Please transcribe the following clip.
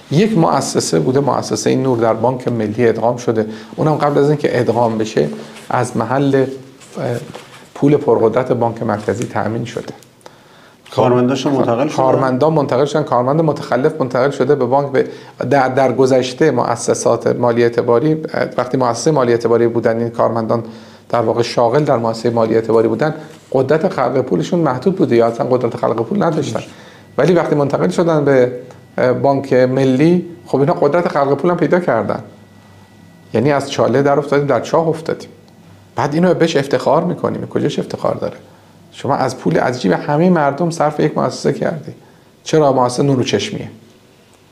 یک مؤسسه بوده، مؤسسه نور در بانک ملی ادغام شده، اونم قبل از اینکه ادغام بشه از محل پول پرقدرت بانک مرکزی تأمین شده. کارمنداش منتقل شدن، کارمندان منتقل شدن، کارمند متخلف منتقل شده به بانک. در گذشته مؤسسات مالی اعتباری، وقتی مؤسسه مالی اعتباری بودن این کارمندان در واقع شاغل در مؤسسه مالی اعتباری بودن، قدرت خلق پولشون محدود بوده یا اصلا قدرت خلق پول نداشتن. ولی وقتی منتقل شدن به بانک ملی، خب اینا قدرت خلق پول هم پیدا کردن. یعنی از چاله در افتادیم در چاه افتادیم. بعد اینو بهش افتخار میکنیم. کجاش افتخار داره؟ شما از پول از جیب همه مردم صرف یک مؤسسه کردی. چرا؟ مؤسسه نور و چشمیه.